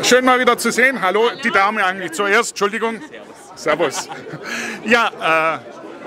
Schön mal wieder zu sehen. Hallo, die Dame eigentlich zuerst. Entschuldigung. Servus. Ja,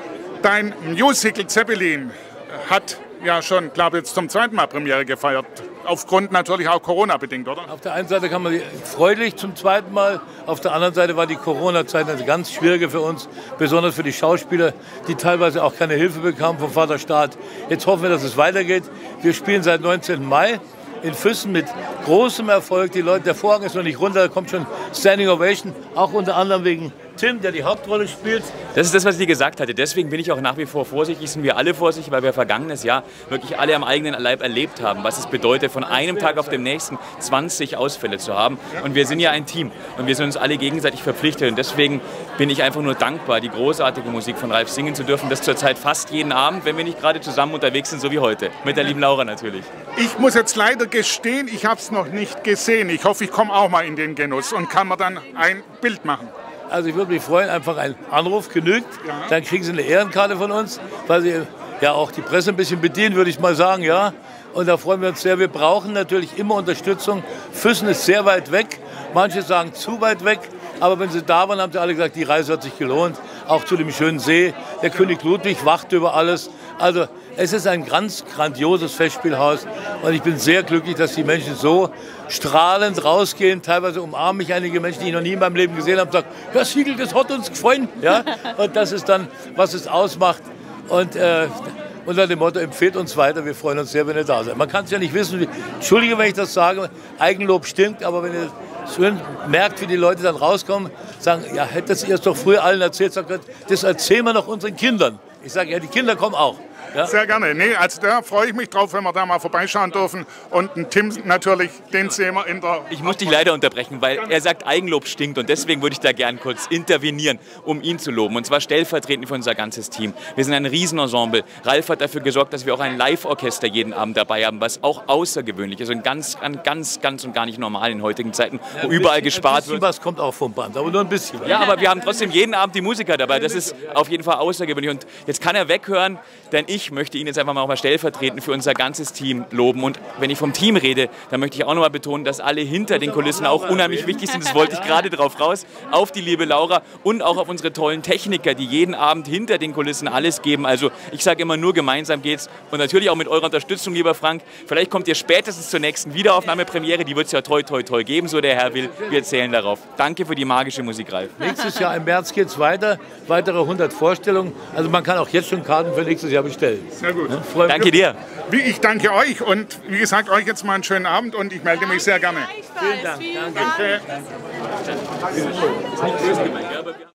dein Musical Zeppelin hat ja schon, glaube ich, jetzt zum zweiten Mal Premiere gefeiert. Aufgrund natürlich auch Corona-bedingt, oder? Auf der einen Seite kann man freudig zum zweiten Mal, auf der anderen Seite war die Corona-Zeit eine ganz schwierige für uns, besonders für die Schauspieler, die teilweise auch keine Hilfe bekamen vom Vaterstaat. Jetzt hoffen wir, dass es weitergeht. Wir spielen seit 19. Mai in Füssen mit großem Erfolg. Die Leute, der Vorhang ist noch nicht runter, da kommt schon Standing Ovation, auch unter anderem wegen Tim, der die Hauptrolle spielt. Das ist das, was ich dir gesagt hatte. Deswegen bin ich auch nach wie vor vorsichtig, sind wir alle vorsichtig, weil wir vergangenes Jahr wirklich alle am eigenen Leib erlebt haben, was es bedeutet, von einem Tag auf den nächsten 20 Ausfälle zu haben. Und wir sind ja ein Team und wir sind uns alle gegenseitig verpflichtet. Und deswegen bin ich einfach nur dankbar, die großartige Musik von Ralf singen zu dürfen. Das zurzeit fast jeden Abend, wenn wir nicht gerade zusammen unterwegs sind, so wie heute. Mit der lieben Laura natürlich. Ich muss jetzt leider gestehen, ich habe es noch nicht gesehen. Ich hoffe, ich komme auch mal in den Genuss und kann mir dann ein Bild machen. Also ich würde mich freuen, einfach ein Anruf genügt, dann kriegen Sie eine Ehrenkarte von uns, weil Sie ja auch die Presse ein bisschen bedienen, würde ich mal sagen, ja. Und da freuen wir uns sehr. Wir brauchen natürlich immer Unterstützung. Füssen ist sehr weit weg, manche sagen zu weit weg, aber wenn Sie da waren, haben Sie alle gesagt, die Reise hat sich gelohnt, auch zu dem schönen See. Der König Ludwig wacht über alles. Also es ist ein ganz grandioses Festspielhaus und ich bin sehr glücklich, dass die Menschen so strahlend rausgehen. Teilweise umarmen mich einige Menschen, die ich noch nie in meinem Leben gesehen habe, und sagen, Herr Siegel, das hat uns gefallen. Ja? Und das ist dann, was es ausmacht. Und unter dem Motto, empfehlt uns weiter, wir freuen uns sehr, wenn ihr da seid. Man kann es ja nicht wissen, Entschuldige, wenn ich das sage, Eigenlob stimmt, aber wenn ihr schön merkt, wie die Leute dann rauskommen, sagen, ja, hättet ihr es doch früher allen erzählt, sagt, das erzählen wir noch unseren Kindern. Ich sage, ja, die Kinder kommen auch. Ja? Sehr gerne. Nee, also da freue ich mich drauf, wenn wir da mal vorbeischauen dürfen. Und einen Tim natürlich, den sehen wir in der... Ich muss dich leider unterbrechen, weil er sagt, Eigenlob stinkt und deswegen würde ich da gern kurz intervenieren, um ihn zu loben. Und zwar stellvertretend für unser ganzes Team. Wir sind ein Riesenensemble. Ralf hat dafür gesorgt, dass wir auch ein Live-Orchester jeden Abend dabei haben, was auch außergewöhnlich ist und ganz und gar nicht normal in heutigen Zeiten, wo überall gespart wird. Was kommt auch vom Band, aber nur ein bisschen. Ja, aber wir haben trotzdem jeden Abend die Musiker dabei. Das ist auf jeden Fall außergewöhnlich. Und jetzt kann er weghören, denn ich möchte ihn jetzt einfach mal stellvertretend für unser ganzes Team loben. Und wenn ich vom Team rede, dann möchte ich auch noch mal betonen, dass alle hinter den Kulissen auch unheimlich wichtig sind. Das wollte ich gerade drauf raus. Auf die liebe Laura und auch auf unsere tollen Techniker, die jeden Abend hinter den Kulissen alles geben. Also ich sage immer, nur gemeinsam geht's. Und natürlich auch mit eurer Unterstützung, lieber Frank. Vielleicht kommt ihr spätestens zur nächsten Wiederaufnahmepremiere. Die wird es ja toi toi toi geben, so der Herr will. Wir zählen darauf. Danke für die magische Musik, Ralf. Nächstes Jahr im März geht es weiter. Weitere 100 Vorstellungen. Also man kann auch jetzt schon Karten für nächstes Jahr bestellen. Sehr gut. Ja, danke dir. Ich danke euch und wie gesagt, euch jetzt mal einen schönen Abend und ich melde mich sehr gerne. Vielen Dank. Danke. Danke.